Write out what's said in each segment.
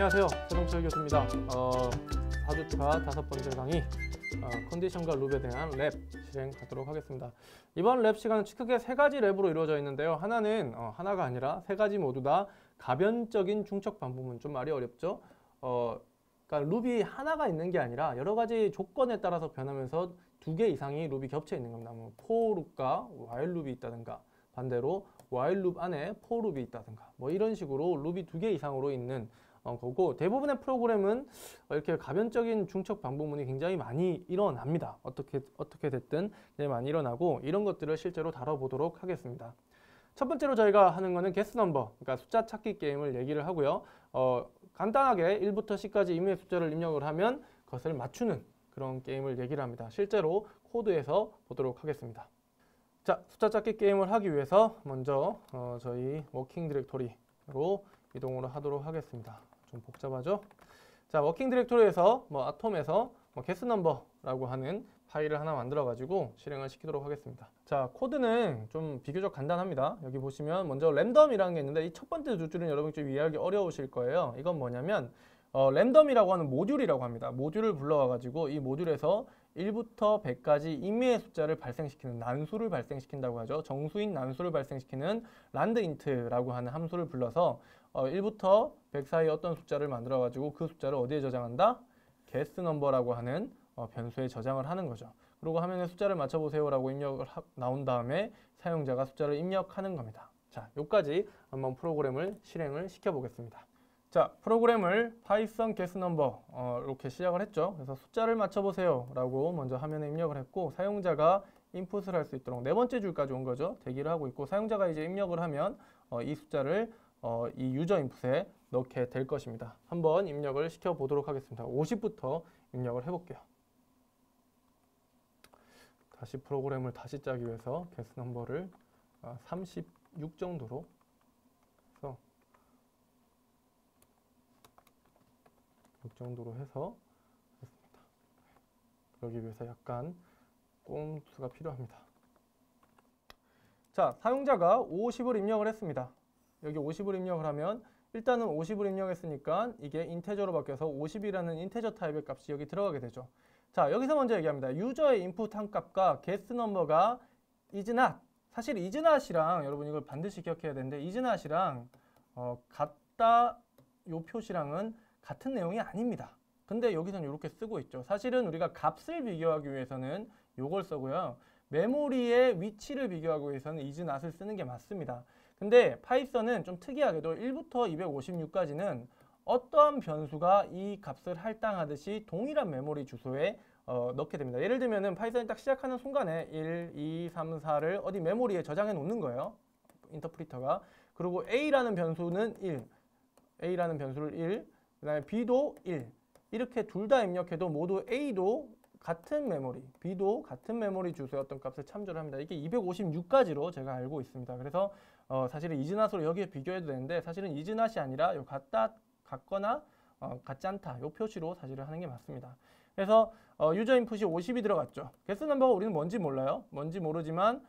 안녕하세요. 최동철 교수입니다. 4주차 5번째 강의 컨디션과 룹에 대한 랩 실행하도록 하겠습니다. 이번 랩 시간은 크게 3가지 랩으로 이루어져 있는데요. 하나는 하나가 아니라 3가지 모두 다 가변적인 중첩 반복문. 좀 말이 어렵죠? 그러니까 룹이 하나가 있는 게 아니라 여러 가지 조건에 따라서 변하면서 2개 이상이 룹이 겹쳐 있는 겁니다. 뭐 for 룹과 while 룹이 있다든가, 반대로 while 룹 안에 for 룹이 있다든가, 뭐 이런 식으로 룹이 2개 이상으로 있는 거고, 대부분의 프로그램은 이렇게 가변적인 중첩 반복문이 굉장히 많이 일어납니다. 어떻게 됐든 굉장히 많이 일어나고, 이런 것들을 실제로 다뤄보도록 하겠습니다. 첫 번째로 저희가 하는 거는 guess number, 그러니까 숫자 찾기 게임을 얘기를 하고요. 간단하게 1부터 10까지 임의의 숫자를 입력을 하면 그것을 맞추는 그런 게임을 얘기를 합니다. 실제로 코드에서 보도록 하겠습니다. 자, 숫자 찾기 게임을 하기 위해서 먼저 저희 워킹 디렉토리로 이동을 하도록 하겠습니다. 좀 복잡하죠? 자, 워킹 디렉토리에서 아톰에서 guess number라고 하는 파일을 하나 만들어 가지고 실행을 시키도록 하겠습니다. 자, 코드는 좀 비교적 간단합니다. 여기 보시면 먼저 랜덤이라는 게 있는데, 이 첫 번째 두 줄은 여러분이 좀 이해하기 어려우실 거예요. 이건 뭐냐면 랜덤이라고 하는 모듈이라고 합니다. 모듈을 불러와 가지고 이 모듈에서 1부터 100까지 임의의 숫자를 발생시키는 난수를 발생시킨다고 하죠. 정수인 난수를 발생시키는 landint라고 하는 함수를 불러서 1부터 100 사이 어떤 숫자를 만들어 가지고 그 숫자를 어디에 저장한다? guess number라고 하는 변수에 저장을 하는 거죠. 그리고 화면에 숫자를 맞춰보세요라고 입력을 나온 다음에 사용자가 숫자를 입력하는 겁니다. 자, 여기까지 한번 프로그램을 실행을 시켜보겠습니다. 자, 프로그램을 python guess number 이렇게 시작을 했죠. 그래서 숫자를 맞춰보세요라고 먼저 화면에 입력을 했고, 사용자가 인풋을 할 수 있도록 4번째 줄까지 온 거죠. 대기를 하고 있고, 사용자가 이제 입력을 하면 이 숫자를 이 유저 인풋에 넣게 될 것입니다. 한번 입력을 시켜보도록 하겠습니다. 50부터 입력을 해볼게요. 다시 프로그램을 다시 짜기 위해서 guess number를 36 정도로 해서 6 정도로 해서 했습니다. 그러기 위해서 약간 꼼수가 필요합니다. 자, 사용자가 50을 입력을 했습니다. 여기 50을 입력을 하면 일단은 50을 입력했으니까 이게 인테저로 바뀌어서 50이라는 인테저 타입의 값이 여기 들어가게 되죠. 자, 여기서 먼저 얘기합니다. 유저의 인풋 한 값과 guess number가 is not, 사실 is not이랑 여러분 이걸 반드시 기억해야 되는데, is not이랑 같다 요 표시랑은 같은 내용이 아닙니다. 근데 여기서는 이렇게 쓰고 있죠. 사실은 우리가 값을 비교하기 위해서는 이걸 쓰고요. 메모리의 위치를 비교하기 위해서는 is not을 쓰는 게 맞습니다. 근데 파이썬은 좀 특이하게도 1부터 256까지는 어떠한 변수가 이 값을 할당하듯이 동일한 메모리 주소에 넣게 됩니다. 예를 들면은 파이썬이 딱 시작하는 순간에 1, 2, 3, 4를 어디 메모리에 저장해 놓는 거예요. 인터프리터가. 그리고 A라는 변수는 1, A라는 변수를 1, 그 다음에 B도 1. 이렇게 둘 다 입력해도 모두 A도 같은 메모리, B도 같은 메모리 주소의 어떤 값을 참조를 합니다. 이게 256까지로 제가 알고 있습니다. 그래서 사실은 is not으로 여기에 비교해도 되는데, 사실은 is not이 아니라 요 같거나 같지 않다 이 표시로 사실은 하는 게 맞습니다. 그래서 유저 인풋이 50이 들어갔죠. guess number가 우리는 뭔지 몰라요. 뭔지 모르지만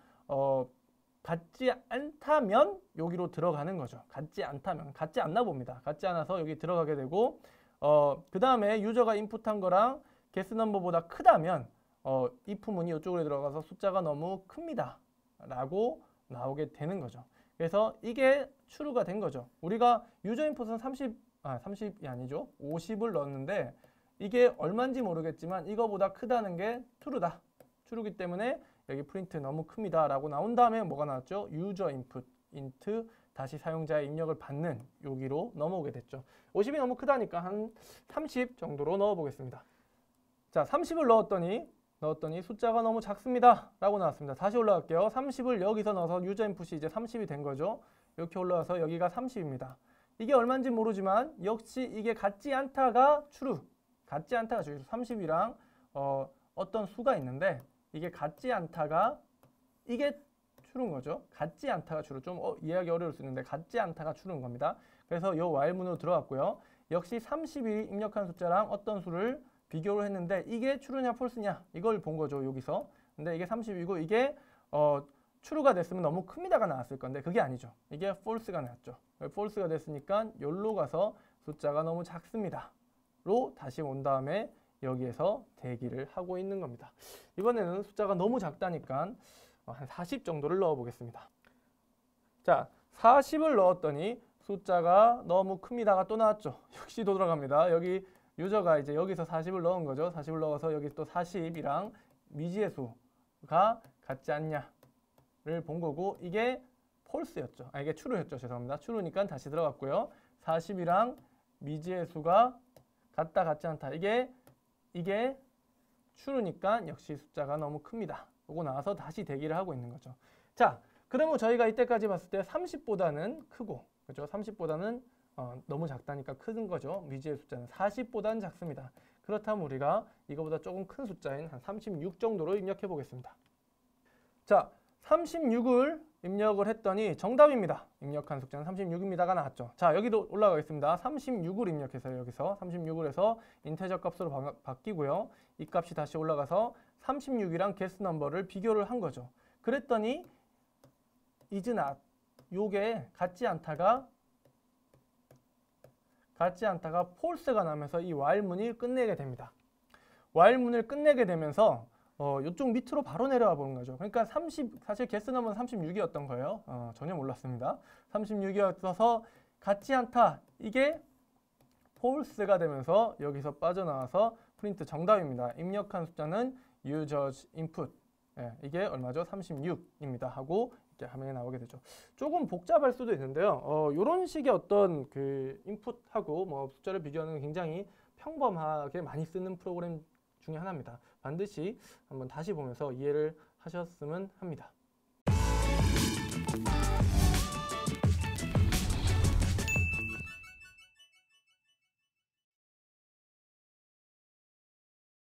같지 않다면 여기로 들어가는 거죠. 같지 않다면, 같지 않나 봅니다. 같지 않아서 여기 들어가게 되고, 그 다음에 유저가 인풋한 거랑 guess number보다 크다면 if 문이 이쪽으로 들어가서 숫자가 너무 큽니다 라고 나오게 되는 거죠. 그래서 이게 true가 된 거죠. 우리가 유저 인풋은 30이 아니죠. 50을 넣었는데 이게 얼마인지 모르겠지만 이거보다 크다는 게 true다. true이기 때문에 여기 프린트 너무 큽니다 라고 나온 다음에 뭐가 나왔죠? 유저 인풋 int 다시 사용자의 입력을 받는 여기로 넘어오게 됐죠. 50이 너무 크다니까 한 30 정도로 넣어보겠습니다. 자, 30을 넣었더니 숫자가 너무 작습니다 라고 나왔습니다. 다시 올라갈게요. 30을 여기서 넣어서 유저 인풋이 이제 30이 된 거죠. 이렇게 올라와서 여기가 30입니다. 이게 얼마인지 모르지만 역시 이게 같지 않다가 true. 같지 않다가 true. 30이랑 어떤 수가 있는데 이게 같지 않다가 이게 true인 거죠. 같지 않다가 true. 좀 이해하기 어려울 수 있는데 같지 않다가 true인 겁니다. 그래서 이 while 문으로 들어갔고요. 역시 30이 입력한 숫자랑 어떤 수를 비교를 했는데 이게 true냐 false냐 이걸 본 거죠. 여기서. 근데 이게 30이고 이게 true가 됐으면 너무 큽니다가 나왔을 건데 그게 아니죠. 이게 false가 나왔죠. false가 됐으니까 여기로 가서 숫자가 너무 작습니다. 로 다시 온 다음에 여기에서 대기를 하고 있는 겁니다. 이번에는 숫자가 너무 작다니까 한 40 정도를 넣어 보겠습니다. 자, 40을 넣었더니 숫자가 너무 큽니다가 또 나왔죠. 역시 돌아갑니다. 여기 유저가 이제 여기서 40을 넣은 거죠. 40을 넣어서 여기 또 40이랑 미지의 수가 같지 않냐를 본 거고, 이게 폴스였죠. 이게 true였죠. 죄송합니다. true니까 다시 들어갔고요. 40이랑 미지의 수가 같다 같지 않다. 이게 true니까 역시 숫자가 너무 큽니다. 보고 나와서 다시 대기를 하고 있는 거죠. 자, 그러면 저희가 이때까지 봤을 때 30보다는 크고, 그죠? 30보다는 너무 작다니까 큰 거죠. 미지의 숫자는 40보다는 작습니다. 그렇다면 우리가 이거보다 조금 큰 숫자인 한 36 정도로 입력해 보겠습니다. 자, 36을 입력을 했더니 정답입니다. 입력한 숫자는 36입니다가 나왔죠. 자, 여기도 올라가겠습니다. 36을 입력해서 여기서 36을 해서 인테저 값으로 바뀌고요. 이 값이 다시 올라가서 36이랑 guess number를 비교를 한 거죠. 그랬더니 is not, 요게 같지 않다가 false가 나면서 이 while 문을 끝내게 됩니다. while 문을 끝내게 되면서 이쪽 밑으로 바로 내려와 보는 거죠. 그러니까 사실 guess number는 36이었던 거예요. 전혀 몰랐습니다. 36이었어서 같지 않다. 이게 false가 되면서 여기서 빠져나와서 프린트 정답입니다. 입력한 숫자는 user's input. 예, 이게 얼마죠? 36입니다. 하고 이렇게 화면에 나오게 되죠. 조금 복잡할 수도 있는데요. 이런 식의 어떤 그 인풋하고 뭐 숫자를 비교하는 굉장히 평범하게 많이 쓰는 프로그램 중에 하나입니다. 반드시 한번 다시 보면서 이해를 하셨으면 합니다.